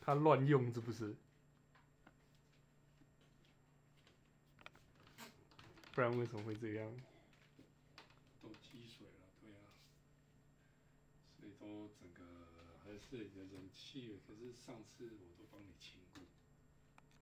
他乱用是不是？不然为什么会这样？ 都积水了，对啊，所以都整个还是你的人气。可是上次我都帮你清过，